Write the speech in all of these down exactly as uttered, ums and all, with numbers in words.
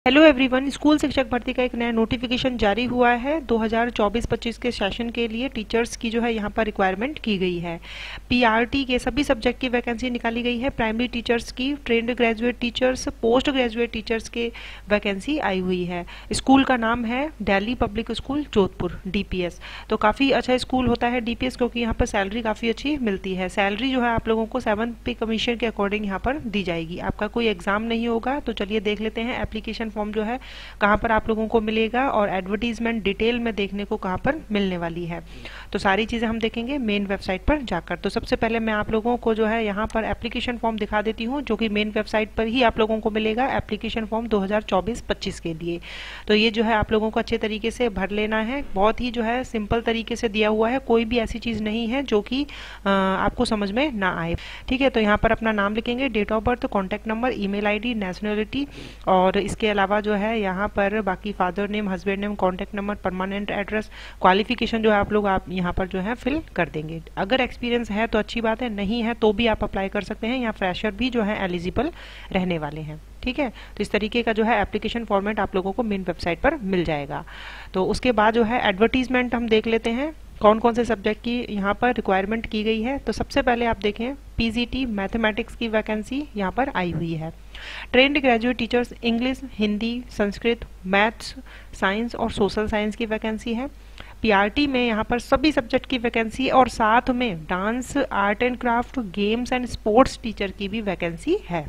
Hello everyone, school शिक्षक भर्ती का एक नया नोटिफिकेशन जारी हुआ है। दो हज़ार चौबीस पच्चीस के सेशन के लिए टीचर्स की जो है यहाँ पर रिक्वायरमेंट की गई है। पीआरटी के सभी सब्जेक्ट की वैकेंसी निकाली गई है। प्राइमरी टीचर्स की, trained graduate teachers, post graduate teachers के वैकेंसी आई हुई है। स्कूल का नाम है Delhi public school Jodhpur, DPS. तो काफ़ी अच्छा स्कूल होता है डीपीएस, क्योंकि यहाँ पर सैलरी काफ़ी अच्छी मिलती है। सैलरी जो है आप लोगों को सेवन पे कमीशन के अकॉर्डिंग यहाँ पर दी जाएगी। आपका कोई एग्जाम नहीं होगा। तो चलिए देख लेते हैं एप्लीकेशन फॉर्म जो है कहां पर आप लोगों को मिलेगा और एडवर्टीजमेंट डिटेल में देखने को कहां पर मिलने वाली है। तो सारी चीजें हम देखेंगे मेन वेबसाइट पर जाकर। तो सबसे पहले मैं आप लोगों को जो है यहाँ पर एप्लीकेशन फॉर्म दिखा देती हूँ, जो कि मेन वेबसाइट पर ही आप लोगों को मिलेगा एप्लीकेशन फॉर्म दो हज़ार चौबीस पच्चीस के लिए। तो ये जो है आप लोगों को अच्छे तरीके से भर लेना है। बहुत ही जो है सिंपल तरीके से दिया हुआ है, कोई भी ऐसी चीज नहीं है जो कि आपको समझ में ना आए। ठीक है, तो यहाँ पर अपना नाम लिखेंगे, date of birth, contact number, email ID, nationality, और इसके अलावा जो है यहाँ पर बाकी father name, husband name, contact number, permanent address, qualification जो है आप लोग आप यहाँ पर जो है फिल कर देंगे। अगर एक्सपीरियंस है तो अच्छी बात है, नहीं है तो भी आप अप्लाई कर सकते हैं। यहाँ फ्रेशर भी जो है एलिजिबल रहने वाले हैं। ठीक है, तो इस तरीके का जो है एप्लीकेशन फॉर्मेट आप लोगों को मेन वेबसाइट पर मिल जाएगा। तो उसके बाद जो है एडवर्टीजमेंट हम देख लेते हैं कौन कौन से सब्जेक्ट की यहाँ पर रिक्वायरमेंट की गई है। तो सबसे पहले आप देखें पीजीटी मैथमेटिक्स की वैकेंसी यहाँ पर आई हुई है। Trained graduate teachers English, Hindi, Sanskrit, maths, science और सोशल साइंस की वैकेंसी है। पीआरटी में यहाँ पर सभी सब्जेक्ट की वैकेंसी और साथ में dance, art and craft, games and sports teacher की भी वैकेंसी है।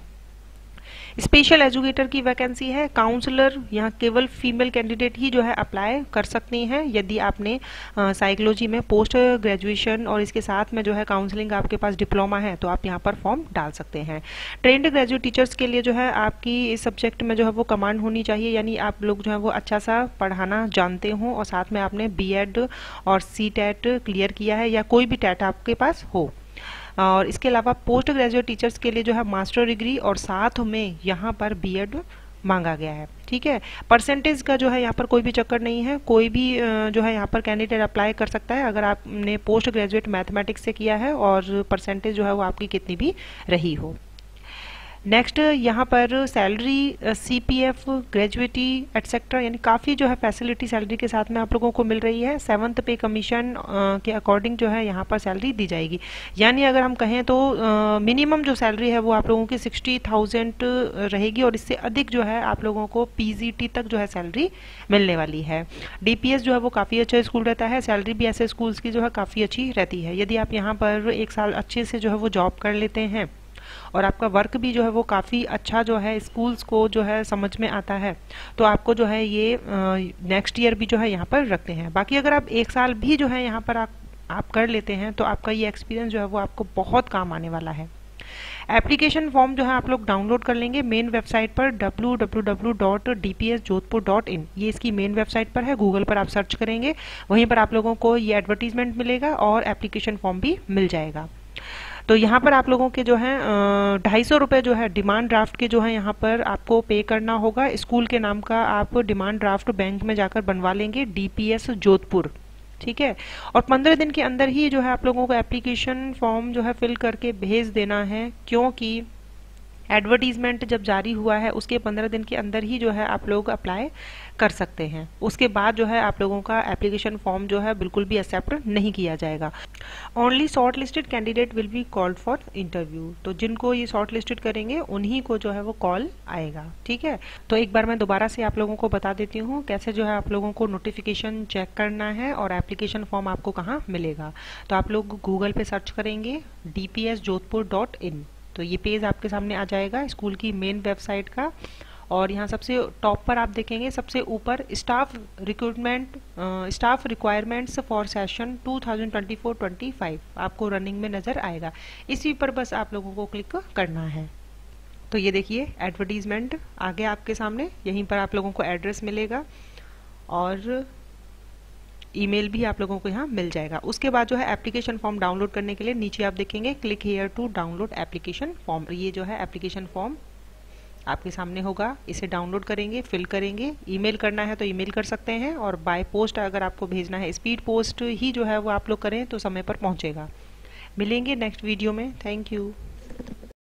स्पेशल एजुकेटर की वैकेंसी है। काउंसलर यहाँ केवल फीमेल कैंडिडेट ही जो है अप्लाई कर सकती हैं। यदि आपने साइकोलॉजी में पोस्ट ग्रेजुएशन और इसके साथ में जो है काउंसलिंग आपके पास डिप्लोमा है तो आप यहाँ पर फॉर्म डाल सकते हैं। ट्रेंड ग्रेजुएट टीचर्स के लिए जो है आपकी इस सब्जेक्ट में जो है वो कमांड होनी चाहिए, यानी आप लोग जो है वो अच्छा सा पढ़ाना जानते हो और साथ में आपने बीएड और सी टेट क्लियर किया है या कोई भी टेट आपके पास हो। और इसके अलावा पोस्ट ग्रेजुएट टीचर्स के लिए जो है मास्टर डिग्री और साथ में यहाँ पर बीएड मांगा गया है। ठीक है, परसेंटेज का जो है यहाँ पर कोई भी चक्कर नहीं है। कोई भी जो है यहाँ पर कैंडिडेट अप्लाई कर सकता है अगर आपने पोस्ट ग्रेजुएट मैथमेटिक्स से किया है और परसेंटेज जो है वो आपकी कितनी भी रही हो। नेक्स्ट यहाँ पर सैलरी, सीपीएफ, ग्रेजुएटी एटसेट्रा, यानी काफ़ी जो है फैसिलिटी सैलरी के साथ में आप लोगों को मिल रही है। सेवन्थ पे कमीशन के अकॉर्डिंग जो है यहाँ पर सैलरी दी जाएगी। यानी अगर हम कहें तो मिनिमम जो सैलरी है वो आप लोगों की सिक्सटी थाउजेंड रहेगी और इससे अधिक जो है आप लोगों को पीजीटी तक जो है सैलरी मिलने वाली है। डीपीएस जो है वो काफ़ी अच्छा स्कूल रहता है। सैलरी भी ऐसे स्कूल्स की जो है काफ़ी अच्छी रहती है। यदि आप यहाँ पर एक साल अच्छे से जो है वो जॉब कर लेते हैं और आपका वर्क भी जो है वो काफ़ी अच्छा जो है स्कूल्स को जो है समझ में आता है तो आपको जो है ये नेक्स्ट ईयर भी जो है यहाँ पर रखते हैं। बाकी अगर आप एक साल भी जो है यहाँ पर आप, आप कर लेते हैं तो आपका ये एक्सपीरियंस जो है वो आपको बहुत काम आने वाला है। एप्लीकेशन फॉर्म जो है आप लोग डाउनलोड कर लेंगे मेन वेबसाइट पर W W W dot D P S Jodhpur dot in. ये इसकी मेन वेबसाइट पर है, गूगल पर आप सर्च करेंगे, वहीं पर आप लोगों को ये एडवर्टीजमेंट मिलेगा और एप्लीकेशन फॉर्म भी मिल जाएगा। तो यहाँ पर आप लोगों के जो है ढाई सौ रुपये जो है डिमांड ड्राफ्ट के जो है यहाँ पर आपको पे करना होगा। स्कूल के नाम का आप डिमांड ड्राफ्ट बैंक में जाकर बनवा लेंगे, डीपीएस जोधपुर। ठीक है, और पंद्रह दिन के अंदर ही जो है आप लोगों को एप्लीकेशन फॉर्म जो है फिल करके भेज देना है, क्योंकि एडवर्टीजमेंट जब जारी हुआ है उसके पंद्रह दिन के अंदर ही जो है आप लोग अप्लाई कर सकते हैं। उसके बाद जो है आप लोगों का एप्लीकेशन फॉर्म जो है बिल्कुल भी एक्सेप्ट नहीं किया जाएगा। Only shortlisted candidate will be called for interview. तो जिनको ये शॉर्ट लिस्टेड करेंगे उन्हीं को जो है वो कॉल आएगा। ठीक है, तो एक बार मैं दोबारा से आप लोगों को बता देती हूँ कैसे जो है आप लोगों को नोटिफिकेशन चेक करना है और एप्लीकेशन फॉर्म आपको कहाँ मिलेगा। तो आप लोग गूगल पे सर्च करेंगे D P S Jodhpur dot in, तो ये पेज आपके सामने आ जाएगा स्कूल की मेन वेबसाइट का। और यहाँ सबसे टॉप पर आप देखेंगे सबसे ऊपर staff recruitment, staff requirements for session two thousand twenty four twenty five आपको रनिंग में नज़र आएगा। इसी पर बस आप लोगों को क्लिक करना है। तो ये देखिए एडवर्टीजमेंट आ गया आपके सामने, यहीं पर आप लोगों को एड्रेस मिलेगा और ईमेल भी आप लोगों को यहाँ मिल जाएगा। उसके बाद जो है एप्लीकेशन फॉर्म डाउनलोड करने के लिए नीचे आप देखेंगे click here to download application form. ये जो है एप्लीकेशन फॉर्म आपके सामने होगा, इसे डाउनलोड करेंगे, फिल करेंगे। ईमेल करना है तो ईमेल कर सकते हैं और बाय पोस्ट अगर आपको भेजना है, स्पीड पोस्ट ही जो है वो आप लोग करें तो समय पर पहुँचेगा। मिलेंगे नेक्स्ट वीडियो में। Thank you.